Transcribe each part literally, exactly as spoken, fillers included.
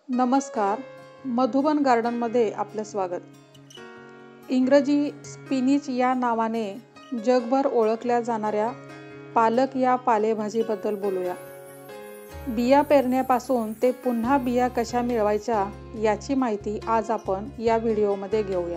नमस्कार, मधुबन गार्डनमध्ये आपले स्वागत. इंग्रजी स्पिनिच या नावाने जगभर ओळखल्या जाणाऱ्या पालक या पालेभाजीबद्दल बोलूया. बिया पेरण्यापासून ते पुन्हा बिया कशा मिळवायच्या याची माहिती आज आपण या व्हिडिओमध्ये घेऊया.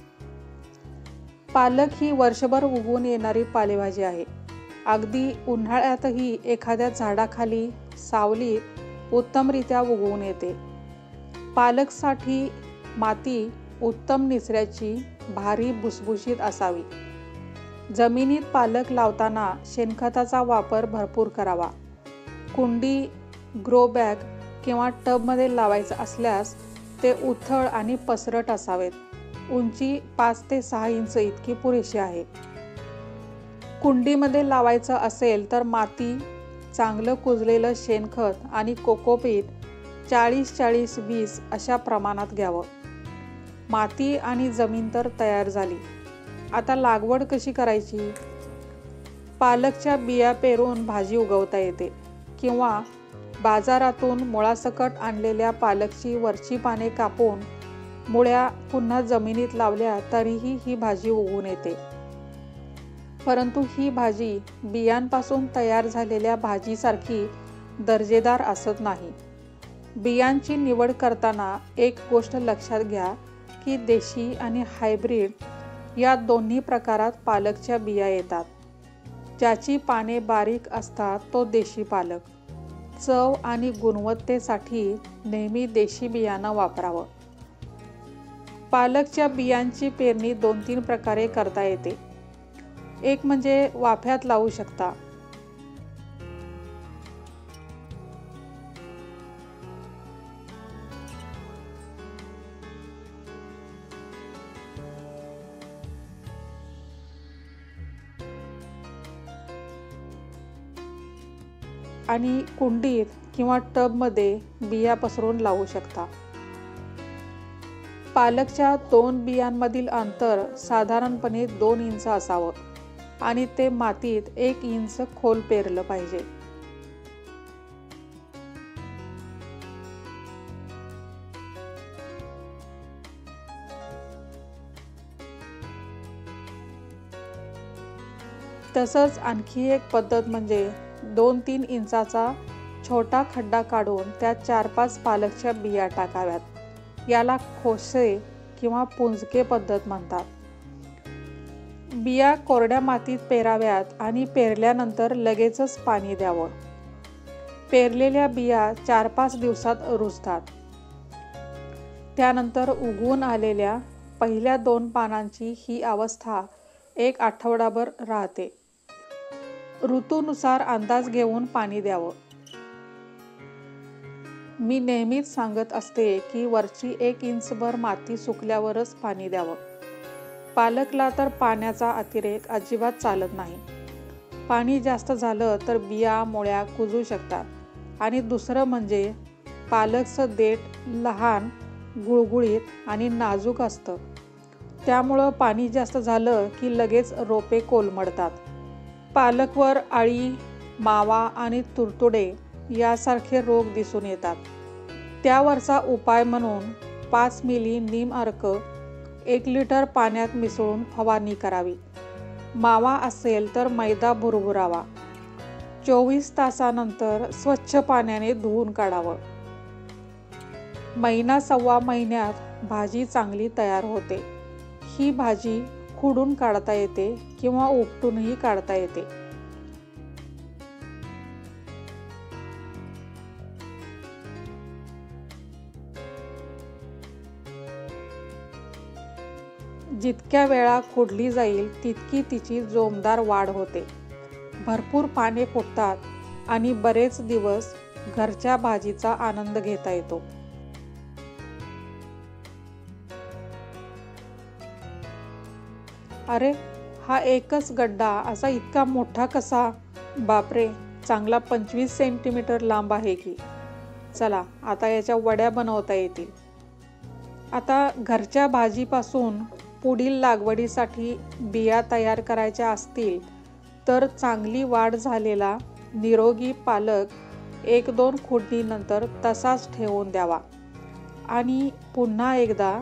पालक ही वर्षभर उगवून येणारी पालेभाजी आहे. अगदी उन्हाळ्यातही एखाद्या झाडाखाली सावलीत उत्तमरित्या उगवून येते. पालकसाठी माती उत्तम निचऱ्याची, भारी भुसभुशीत असावी. जमिनीत पालक लावताना शेणखताचा वापर भरपूर करावा. कुंडी, ग्रो बॅग किंवा टबमध्ये लावायचं असल्यास ते उथळ आणि पसरट असावेत. उंची पाच ते सहा इंच इतकी पुरेशी आहे. कुंडीमध्ये लावायचं असेल तर माती, चांगलं कुजलेलं शेणखत आणि कोकोपीट चाळीस चाळीस वीस अशा प्रमाणात घ्यावं. माती आणि जमीन तर तयार झाली. आता लागवड कशी करायची? पालकच्या बिया पेरून भाजी उगवता येते किंवा बाजारातून मुळासकट आणलेल्या पालकची वरची पाने कापून मुळ्या पुन्हा जमिनीत लावल्या तरीही ही भाजी उगवून येते. परंतु ही भाजी बियांपासून तयार झालेल्या भाजीसारखी दर्जेदार असत नाही. बियांची निवड करताना एक गोष्ट लक्षात घ्या की देशी आणि हायब्रिड या दोन्ही प्रकारात पालकच्या बिया येतात. ज्याची पाने बारीक असतात तो देशी पालक. चव आणि गुणवत्तेसाठी नेहमी देशी बियाणं वापरावं. पालकच्या बियांची पेरणी दोन तीन प्रकारे करता येते. एक म्हणजे वाफ्यात लावू शकता. आणि कुंडीत किंवा टबमध्ये बिया पसरून लावू शकता. पालकच्या दोन बियांमधील अंतर साधारणपणे दोन इंच असावं आणि ते मातीत एक इंच खोल पेरलं पाहिजे. तसंच आणखी एक पद्धत म्हणजे दोन तीन इंचाचा छोटा खड्डा काढून त्यात चार पाच पालकच्या बिया टाकाव्यात. याला खोसे किंवा पुंजके पद्धत म्हणतात. बिया कोरड्या मातीत पेराव्यात आणि पेरल्यानंतर लगेचच पाणी द्यावं. पेरलेल्या बिया चार पाच दिवसात रुजतात. त्यानंतर उगवून आलेल्या पहिल्या दोन पानांची ही अवस्था एक आठवडाभर राहते. ऋतूनुसार अंदाज घेऊन पाणी द्यावं. मी नेहमीच सांगत असते की वरची एक इंचभर माती सुकल्यावरच पाणी द्यावं. पालकला तर पाण्याचा अतिरेक अजिबात चालत नाही. पाणी जास्त झालं तर बिया मुळ्या कुजू शकतात आणि दुसरं म्हणजे पालकचं देठ लहान, गुळगुळीत आणि नाजूक असतं. त्यामुळं पाणी जास्त झालं की लगेच रोपे कोलमडतात. पालकवर अळी, मावा आणि तुडतुडे यासारखे रोग दिसून येतात. त्यावरचा उपाय म्हणून पाच मिली नीम अर्क एक लिटर पाण्यात मिसळून फवारणी करावी. मावा असेल तर मैदा भुरभुरावा. चोवीस तासानंतर स्वच्छ पाण्याने धुवून काढावं. महिना सव्वा महिन्यात भाजी चांगली तयार होते. ही भाजी खुडून काढता येते किंवा उपटूनही काढता येते. जितक्या वेळा खुडली जाईल तितकी तिची जोमदार वाढ होते. भरपूर पाने फुटतात आणि बरेच दिवस घरच्या भाजीचा आनंद घेता येतो. अरे, हा एकच गड्डा असा इतका मोठा कसा? बापरे, चांगला पंचवीस सेंटीमीटर लांब आहे की. चला, आता याच्या वड्या बनवता येतील. आता घरच्या भाजीपासून पुढील लागवडीसाठी बिया तयार करायच्या असतील तर चांगली वाढ झालेला निरोगी पालक एक दोन खुडणीनंतर तसाच ठेवून द्यावा. आणि पुन्हा एकदा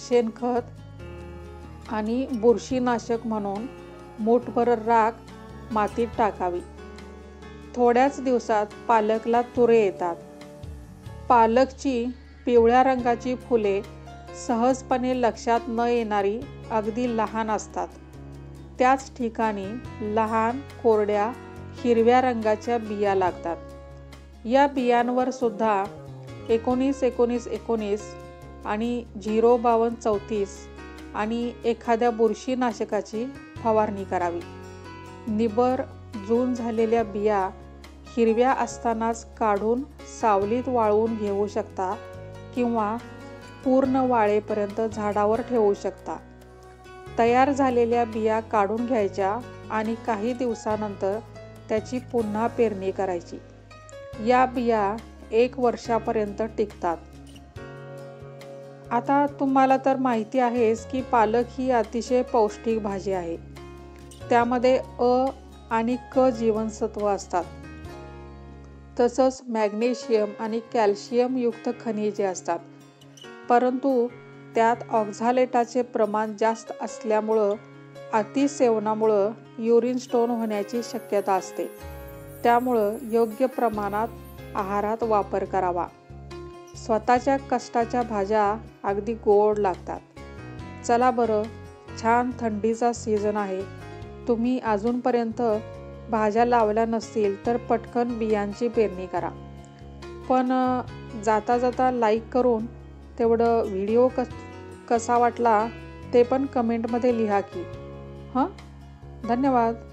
शेणखत आणि बुरशीनाशक म्हणून मूठभर राख मातीत टाकावी. थोड्याच दिवसात पालकला तुरे येतात. पालकची पिवळ्या रंगाची फुले सहजपणे लक्षात न येणारी अगदी लहान असतात. त्याच ठिकाणी लहान कोरड्या हिरव्या रंगाच्या बिया लागतात. या बियांवर सुद्धा एकोणीस एकोणीस एकोणीस आणि झिरो बावन्न चौतीस आणि एखाद्या बुरशीनाशकाची फवारणी करावी. निबर जून झालेल्या बिया हिरव्या असतानाच काढून सावलीत वाळवून घेऊ शकता किंवा पूर्ण वाळेपर्यंत झाडावर ठेवू शकता. तयार झालेल्या बिया काढून घ्यायच्या आणि काही दिवसानंतर त्याची पुन्हा पेरणी करायची. या बिया एक वर्षापर्यंत टिकतात. आता तुम्हाला तर माहिती आहेच की पालक ही अतिशय पौष्टिक भाजी आहे. त्यामध्ये अ आणि क जीवनसत्व असतात. तसंच मॅग्नेशियम आणि कॅल्शियम युक्त खनिजे असतात. परंतु त्यात ऑक्झालेटाचे प्रमाण जास्त असल्यामुळं अतिसेवनामुळं युरिन स्टोन होण्याची शक्यता असते. त्यामुळं योग्य प्रमाणात आहारात वापर करावा. स्वतःच्या कष्टाच्या भाज्या अगदी गोड लागतात. चला बरं, छान थंडीचा सीझन आहे. तुम्ही अजूनपर्यंत भाज्या लावल्या नसतील तर पटकन बियांची पेरणी करा. पण जाता जाता लाईक करून तेवढं व्हिडिओ कस कसा वाटला ते पण कमेंटमध्ये लिहा की. हां, धन्यवाद.